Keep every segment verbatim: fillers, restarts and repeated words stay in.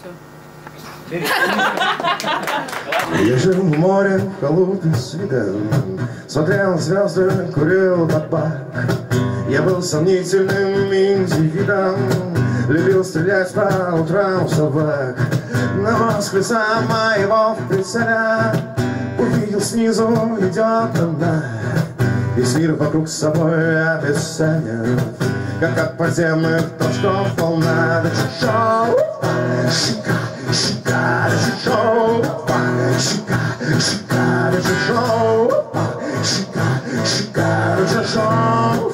Я жил в море, в халупе с видом, смотрел звезды, курил табак. Я был сомнительным индивидом, любил стрелять по утрам в собак. На мозг лица моего в прицеле увидел снизу идет она. Весь мир вокруг с собой обесценен, как от подземных точков волна. Шоу, шика, шика, шоу, шика, шика, шоу, шика, шика, шоу.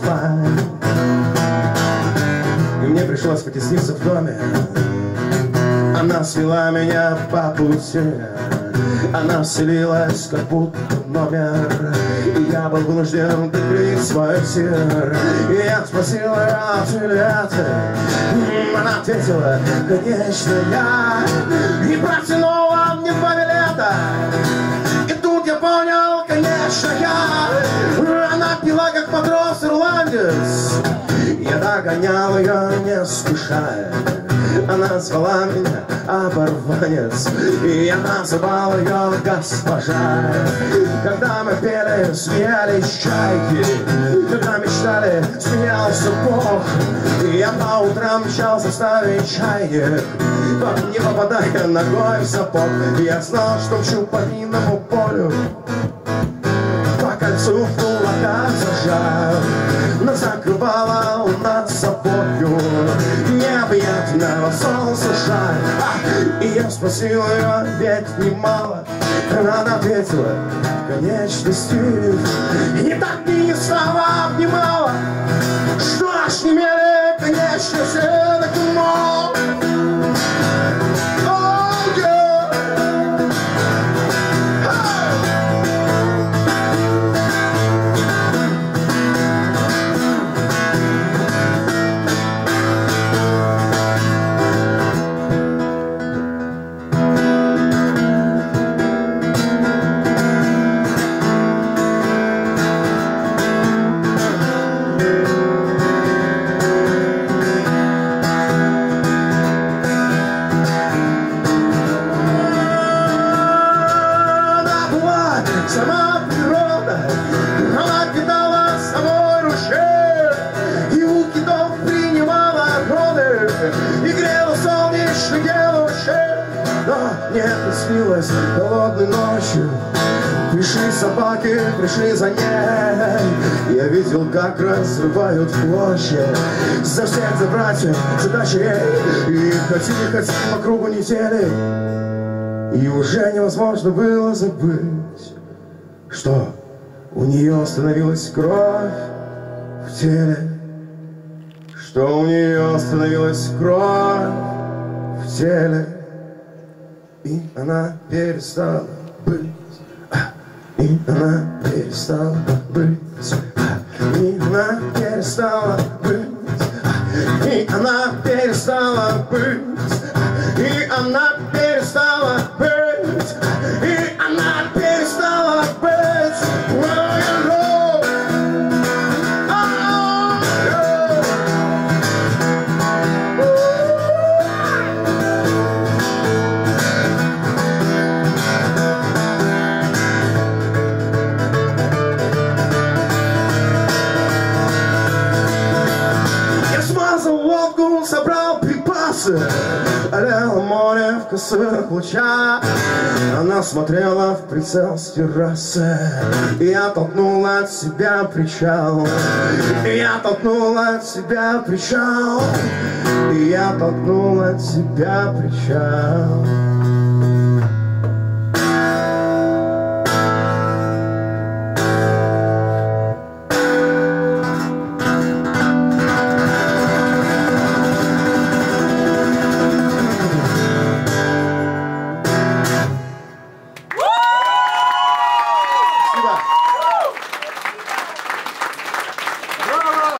И мне пришлось потесниться в доме. Она свела меня по пути, она вселилась как будто в номер, и я был вынужден прикрыть свой тир. И я спросил ее, ты ли это? Она ответила, конечно, я. И протянула мне два билета. И тут я понял, конечно, я. Она пила, как матрос-ирландец. Я догонял ее, не спеша. Она звала меня оборванец, и я называл ее госпожа. Когда мы пели, смеялись чайки, когда мечтали, смеялся Бог. И я по утрам мчался ставить чайник, не попадая ногой в сапог. И я знал, что мчу по минному полю, по кольцу в кулаках зажал. Нас закрывала у нас собою необъятного солнца шар. И я спросил ее, ведь немало. Она ответила, в конечности и так не слова обнимала. Что ж, не имели конечности, так мол. Сама природа, она питала собой ручей, и у китов принимала роды, и грела солнечных лучей. Но не приснилось холодной ночью, пришли собаки, пришли за ней. Я видел, как разрывают в клочья за всех, за братьев, за дочерей. И ходили, ходили по кругу недели, и уже невозможно было забыть, что у нее остановилась кровь в теле, что у нее остановилась кровь в теле, и она перестала быть, и она перестала быть, и она перестала быть, и она перестала быть, и она перестала быть, и она перестала быть. Собрал припасы, олело море в косых лучах. Она смотрела в прицел с террасы, и я толкнул от себя причал, и я толкнул от себя причал, и я толкнул от себя причал.